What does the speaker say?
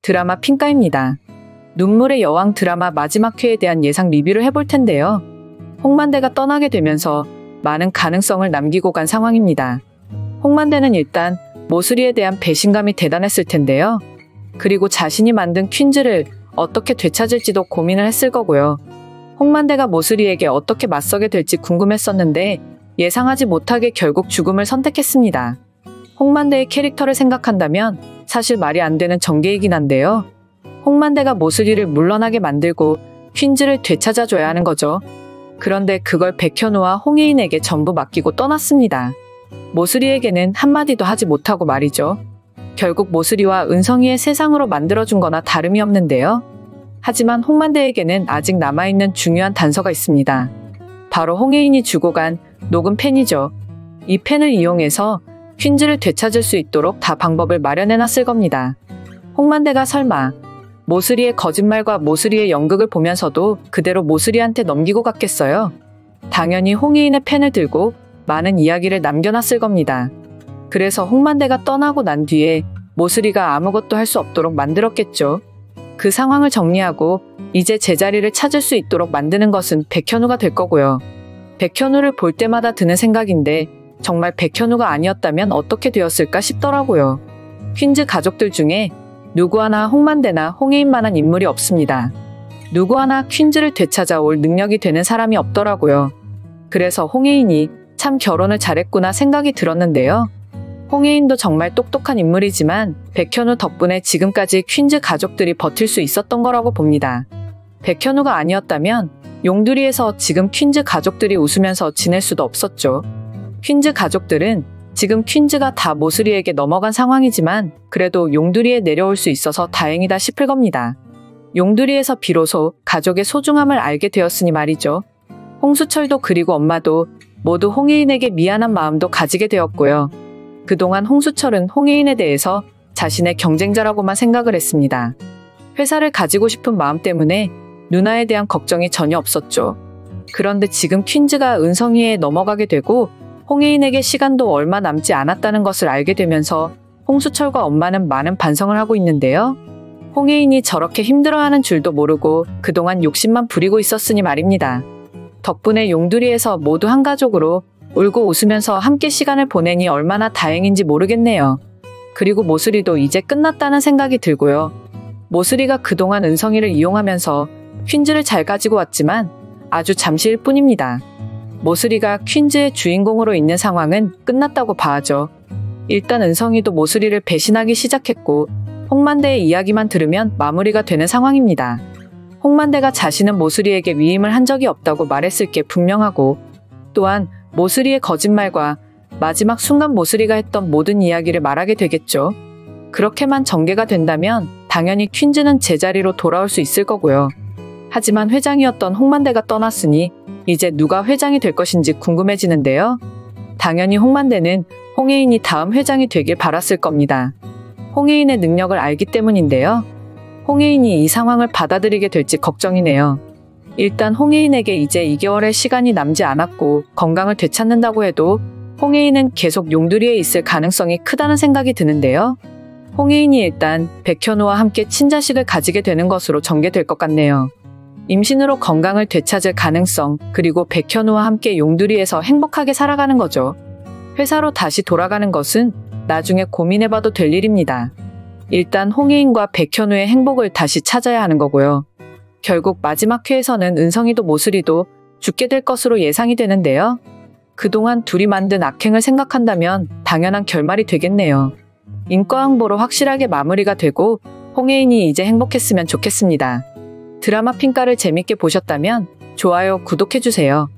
드라마 핑가입니다. 눈물의 여왕 드라마 마지막 회에 대한 예상 리뷰를 해볼 텐데요. 홍만대가 떠나게 되면서 많은 가능성을 남기고 간 상황입니다. 홍만대는 일단 모슬이에 대한 배신감이 대단했을 텐데요. 그리고 자신이 만든 퀸즈를 어떻게 되찾을지도 고민을 했을 거고요. 홍만대가 모슬이에게 어떻게 맞서게 될지 궁금했었는데 예상하지 못하게 결국 죽음을 선택했습니다. 홍만대의 캐릭터를 생각한다면 사실 말이 안 되는 전개이긴 한데요. 홍만대가 모슬이를 물러나게 만들고 퀸즈를 되찾아줘야 하는 거죠. 그런데 그걸 백현우와 홍예인에게 전부 맡기고 떠났습니다. 모슬이에게는 한마디도 하지 못하고 말이죠. 결국 모슬이와 은성이의 세상으로 만들어준 거나 다름이 없는데요. 하지만 홍만대에게는 아직 남아있는 중요한 단서가 있습니다. 바로 홍예인이 주고 간 녹음 펜이죠. 이 펜을 이용해서 퀸즈를 되찾을 수 있도록 다 방법을 마련해놨을 겁니다. 홍만대가 설마 모슬이의 거짓말과 모슬이의 연극을 보면서도 그대로 모슬이한테 넘기고 갔겠어요? 당연히 홍예인의 펜을 들고 많은 이야기를 남겨놨을 겁니다. 그래서 홍만대가 떠나고 난 뒤에 모슬이가 아무것도 할 수 없도록 만들었겠죠. 그 상황을 정리하고 이제 제자리를 찾을 수 있도록 만드는 것은 백현우가 될 거고요. 백현우를 볼 때마다 드는 생각인데 정말 백현우가 아니었다면 어떻게 되었을까 싶더라고요. 퀸즈 가족들 중에 누구 하나 홍만대나 홍예인만한 인물이 없습니다. 누구 하나 퀸즈를 되찾아올 능력이 되는 사람이 없더라고요. 그래서 홍예인이 참 결혼을 잘했구나 생각이 들었는데요. 홍예인도 정말 똑똑한 인물이지만 백현우 덕분에 지금까지 퀸즈 가족들이 버틸 수 있었던 거라고 봅니다. 백현우가 아니었다면 용두리에서 지금 퀸즈 가족들이 웃으면서 지낼 수도 없었죠. 퀸즈 가족들은 지금 퀸즈가 다 모슬이에게 넘어간 상황이지만 그래도 용두리에 내려올 수 있어서 다행이다 싶을 겁니다. 용두리에서 비로소 가족의 소중함을 알게 되었으니 말이죠. 홍수철도 그리고 엄마도 모두 홍예인에게 미안한 마음도 가지게 되었고요. 그동안 홍수철은 홍예인에 대해서 자신의 경쟁자라고만 생각을 했습니다. 회사를 가지고 싶은 마음 때문에 누나에 대한 걱정이 전혀 없었죠. 그런데 지금 퀸즈가 은성이에 넘어가게 되고 홍예인에게 시간도 얼마 남지 않았다는 것을 알게 되면서 홍수철과 엄마는 많은 반성을 하고 있는데요. 홍예인이 저렇게 힘들어하는 줄도 모르고 그동안 욕심만 부리고 있었으니 말입니다. 덕분에 용두리에서 모두 한 가족으로 울고 웃으면서 함께 시간을 보내니 얼마나 다행인지 모르겠네요. 그리고 모슬이도 이제 끝났다는 생각이 들고요. 모슬이가 그동안 은성이를 이용하면서 퀸즈를 잘 가지고 왔지만 아주 잠시일 뿐입니다. 모슬이가 퀸즈의 주인공으로 있는 상황은 끝났다고 봐야죠. 일단 은성이도 모슬이를 배신하기 시작했고 홍만대의 이야기만 들으면 마무리가 되는 상황입니다. 홍만대가 자신은 모슬이에게 위임을 한 적이 없다고 말했을 게 분명하고 또한 모슬이의 거짓말과 마지막 순간 모슬이가 했던 모든 이야기를 말하게 되겠죠. 그렇게만 전개가 된다면 당연히 퀸즈는 제자리로 돌아올 수 있을 거고요. 하지만 회장이었던 홍만대가 떠났으니 이제 누가 회장이 될 것인지 궁금해지는데요. 당연히 홍만대는 홍예인이 다음 회장이 되길 바랐을 겁니다. 홍예인의 능력을 알기 때문인데요. 홍예인이 이 상황을 받아들이게 될지 걱정이네요. 일단 홍예인에게 이제 2개월의 시간이 남지 않았고 건강을 되찾는다고 해도 홍예인은 계속 용두리에 있을 가능성이 크다는 생각이 드는데요. 홍예인이 일단 백현우와 함께 친자식을 가지게 되는 것으로 전개될 것 같네요. 임신으로 건강을 되찾을 가능성, 그리고 백현우와 함께 용두리에서 행복하게 살아가는 거죠. 회사로 다시 돌아가는 것은 나중에 고민해봐도 될 일입니다. 일단 홍예인과 백현우의 행복을 다시 찾아야 하는 거고요. 결국 마지막 회에서는 은성이도 모슬이도 죽게 될 것으로 예상이 되는데요. 그동안 둘이 만든 악행을 생각한다면 당연한 결말이 되겠네요. 인과응보로 확실하게 마무리가 되고 홍예인이 이제 행복했으면 좋겠습니다. 드라마 핑가를 재밌게 보셨다면 좋아요, 구독해주세요.